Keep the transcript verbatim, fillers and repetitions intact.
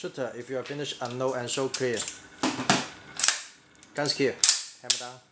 Shooter, if you are finished, unload and show clear. Guns clear. Hammer down.